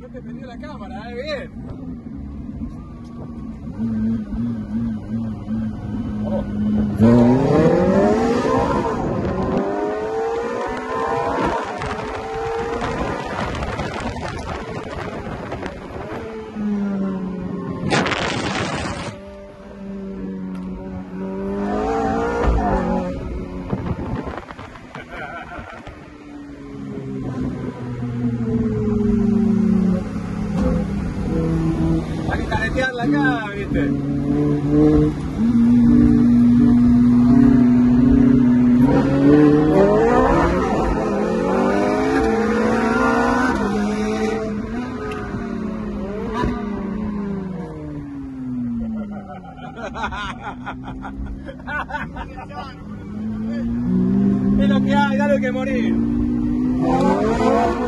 yo te prendí la cámara, bien. Hay que caretearla acá, viste. Es lo que hay, dale que morir.